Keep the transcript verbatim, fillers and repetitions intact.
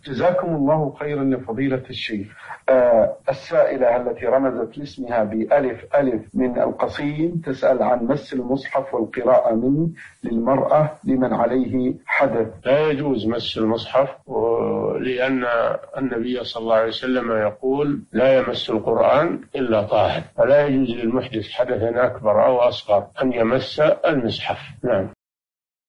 جزاكم الله خيرا لفضيلة الشيخ. آه السائلة التي رمزت لاسمها بألف ألف من القصيم تسأل عن مس المصحف والقراءة منه للمرأة لمن عليه حدث. لا يجوز مس المصحف، لأن النبي صلى الله عليه وسلم يقول لا يمس القرآن إلا طاهر، فلا يجوز للمحدث حدثا أكبر أو أصغر أن يمس المصحف. نعم.